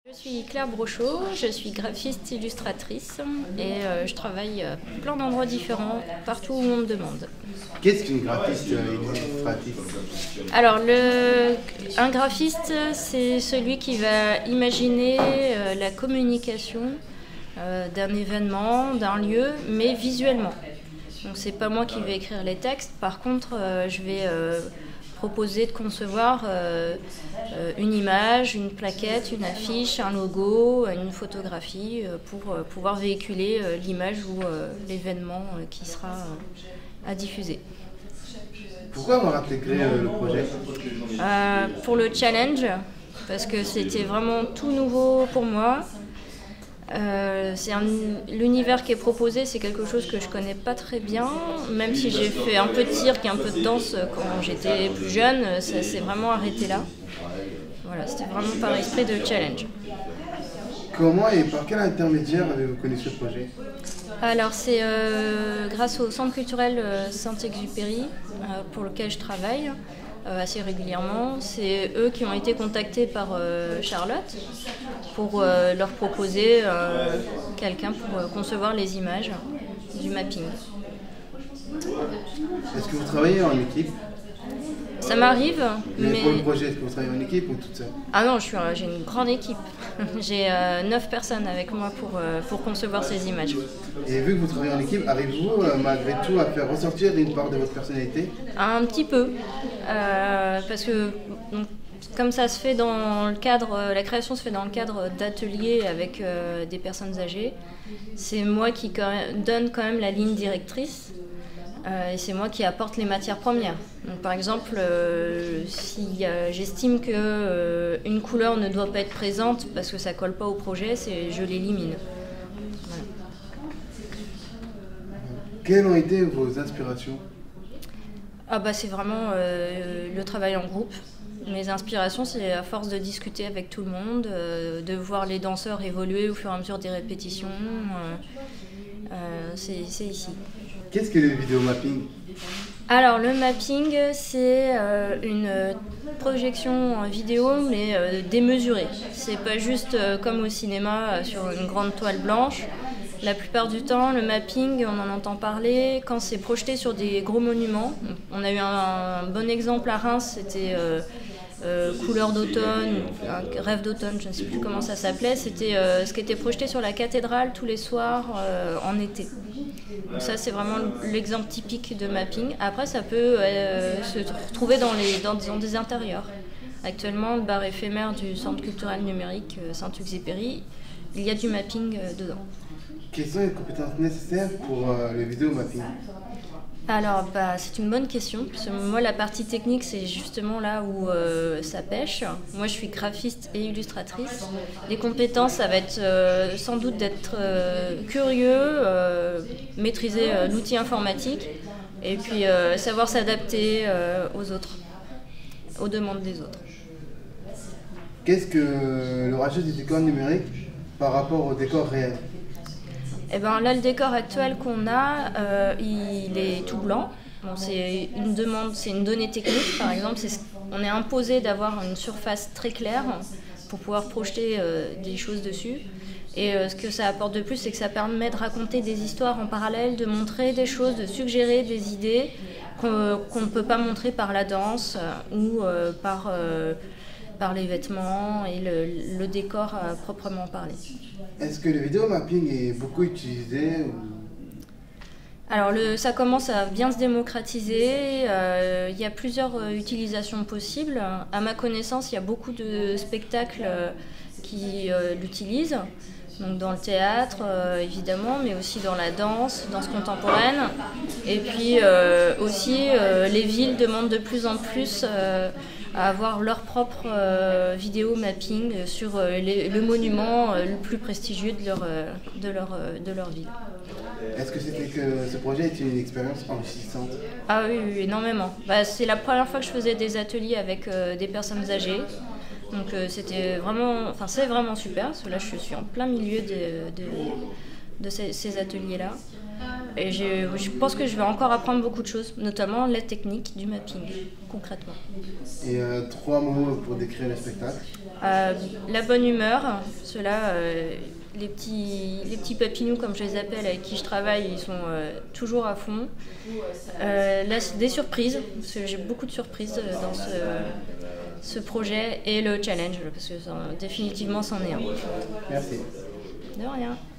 Je suis Claire Brochot, je suis graphiste illustratrice et je travaille à plein d'endroits différents, partout où on me demande. Qu'est-ce qu'une graphiste illustratrice? Alors, un graphiste, c'est celui qui va imaginer la communication d'un événement, d'un lieu, mais visuellement. Donc, c'est pas moi qui vais écrire les textes, par contre, je vais proposer de concevoir une image, une plaquette, une affiche, un logo, une photographie pour pouvoir véhiculer l'image ou l'événement qui sera à diffuser. Pourquoi avoir intégré le projet? Pour le challenge, parce que c'était vraiment tout nouveau pour moi. L'univers qui est proposé, c'est quelque chose que je connais pas très bien, même si j'ai fait un peu de cirque et un peu de danse quand j'étais plus jeune, ça s'est vraiment arrêté là. Voilà, c'était vraiment par esprit de challenge. Comment et par quel intermédiaire avez-vous connu ce projet? Alors c'est grâce au Centre culturel Saint-Exupéry pour lequel je travaille assez régulièrement. C'est eux qui ont été contactés par Charlotte pour leur proposer quelqu'un pour concevoir les images du mapping. Est-ce que vous travaillez en équipe? Ça m'arrive, mais... Pour le projet, est-ce que vous travaillez en équipe ou toute seule? Ah non, j'ai une grande équipe. J'ai 9 personnes avec moi pour concevoir ces images. Et vu que vous travaillez en équipe, arrivez-vous malgré tout à faire ressortir une part de votre personnalité? Un petit peu, parce que comme ça se fait dans le cadre, la création se fait dans le cadre d'ateliers avec des personnes âgées, c'est moi qui donne quand même la ligne directrice. Et c'est moi qui apporte les matières premières. Donc, par exemple, si j'estime qu'une couleur ne doit pas être présente parce que ça ne colle pas au projet, je l'élimine. Voilà. Quelles ont été vos inspirations? C'est vraiment le travail en groupe. Mes inspirations, c'est à force de discuter avec tout le monde, de voir les danseurs évoluer au fur et à mesure des répétitions. C'est ici. Qu'est-ce que le vidéomapping? Alors le mapping, c'est une projection vidéo mais démesurée. C'est pas juste comme au cinéma sur une grande toile blanche. La plupart du temps, le mapping, on en entend parler quand c'est projeté sur des gros monuments. On a eu un bon exemple à Reims, c'était Couleur d'automne, Rêve d'automne, je ne sais plus comment ça s'appelait. C'était ce qui était projeté sur la cathédrale tous les soirs en été. Donc ça, c'est vraiment l'exemple typique de mapping. Après, ça peut se retrouver dans des intérieurs. Actuellement, le bar éphémère du Centre culturel numérique Saint-Exupéry, il y a du mapping dedans. Quelles sont les compétences nécessaires pour le vidéomapping? Alors, c'est une bonne question. Parce que moi, la partie technique, c'est justement là où ça pêche. Moi, je suis graphiste et illustratrice. Les compétences, ça va être sans doute d'être curieux, maîtriser l'outil informatique et puis savoir s'adapter aux autres, aux demandes des autres. Qu'est-ce que le ratio du décor numérique par rapport au décor réel? Là, le décor actuel qu'on a, il est tout blanc. Bon, c'est une donnée technique, par exemple. On est imposé d'avoir une surface très claire pour pouvoir projeter des choses dessus. Et ce que ça apporte de plus, c'est que ça permet de raconter des histoires en parallèle, de montrer des choses, de suggérer des idées qu'on ne peut pas montrer par la danse ou par les vêtements et le décor à proprement parler. Est-ce que le vidéomapping est beaucoup utilisé Alors ça commence à bien se démocratiser, il y a plusieurs utilisations possibles. À ma connaissance, il y a beaucoup de spectacles qui l'utilisent. Donc dans le théâtre évidemment, mais aussi dans la danse contemporaine. Et puis aussi les villes demandent de plus en plus à avoir leur propre vidéo mapping sur le monument le plus prestigieux de leur ville. Est-ce que ce projet est une expérience enrichissante? Ah oui, énormément. C'est la première fois que je faisais des ateliers avec des personnes âgées. Donc c'est vraiment super, parce que là je suis en plein milieu de ces ateliers-là. Et je pense que je vais encore apprendre beaucoup de choses, notamment la technique du mapping, concrètement. Et 3 mots pour décrire le spectacle. La bonne humeur, ceux-là, les petits papinous comme je les appelle, avec qui je travaille, ils sont toujours à fond. Là, c'est des surprises, parce que j'ai beaucoup de surprises dans ce projet, et le challenge, parce que définitivement c'en est un. Merci. De rien.